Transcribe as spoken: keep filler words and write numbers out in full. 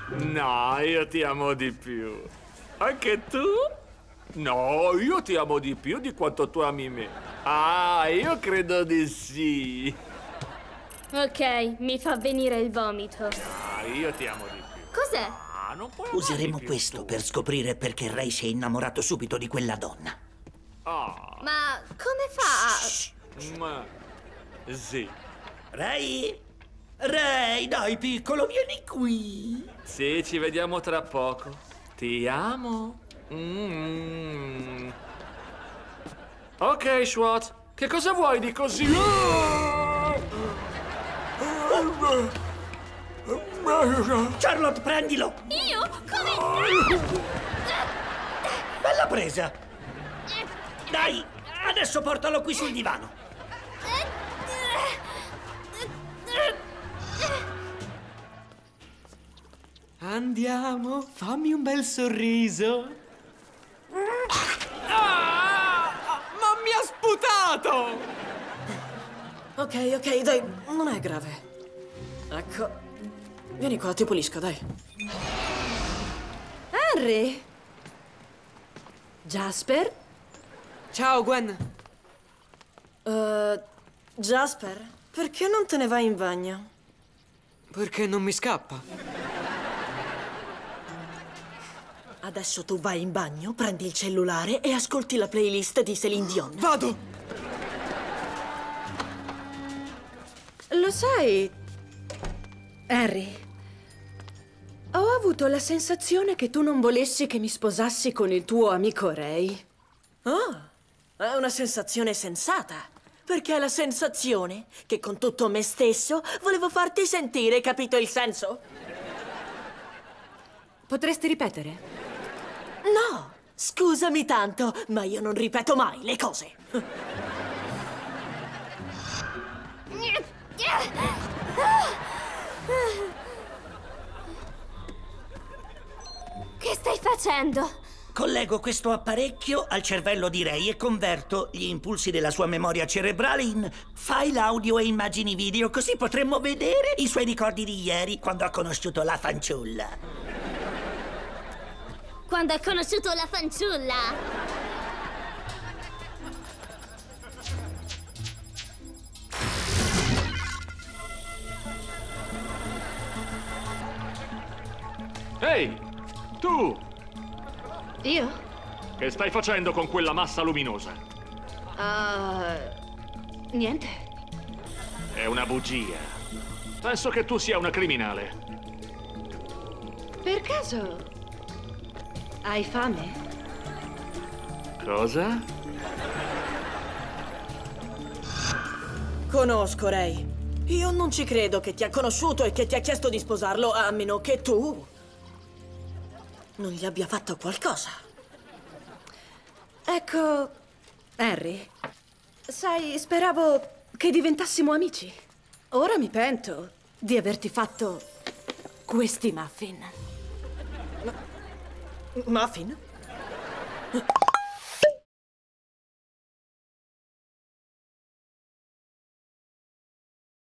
No, io ti amo di più. Anche tu? No, io ti amo di più di quanto tu ami me. Ah, io credo di sì. Ok, mi fa venire il vomito. Ah, io ti amo di più. Cos'è? Ah, non puoi Useremo amarmi più questo tu. per scoprire perché Ray si è innamorato subito di quella donna. Ah, Ma come fa? ma... Sì. Ray? Ray, dai piccolo, vieni qui. Sì, ci vediamo tra poco. Ti amo. Mm. Ok, Schwartz. Che cosa vuoi di così? Charlotte, prendilo. Io? Come? Bella presa. Dai, adesso portalo qui sul divano. Andiamo, fammi un bel sorriso. Ah, ma mi ha sputato! Ok, ok, dai, non è grave. Ecco, vieni qua, ti pulisco, dai. Henry! Jasper? Ciao, Gwen. Uh, Jasper, perché non te ne vai in bagno? Perché non mi scappa? Adesso tu vai in bagno, prendi il cellulare e ascolti la playlist di Celine Dion. Vado! Lo sai, Harry, ho avuto la sensazione che tu non volessi che mi sposassi con il tuo amico Ray. Oh, è una sensazione sensata, perché è la sensazione che con tutto me stesso volevo farti sentire, capito il senso? Potresti ripetere? No, scusami tanto, ma io non ripeto mai le cose. Che stai facendo? Collego questo apparecchio al cervello di Ray e converto gli impulsi della sua memoria cerebrale in file audio e immagini video, così potremmo vedere i suoi ricordi di ieri, quando ha conosciuto la fanciulla. Quando hai conosciuto la fanciulla? Ehi, tu! Io? Che stai facendo con quella massa luminosa? Uh, niente. È una bugia. Penso che tu sia una criminale. Per caso hai fame? Cosa? Conosco Ray. Io non ci credo che ti ha conosciuto e che ti ha chiesto di sposarlo, a meno che tu non gli abbia fatto qualcosa. Ecco, Harry, sai, speravo che diventassimo amici. Ora mi pento di averti fatto questi muffin. Ma- muffin?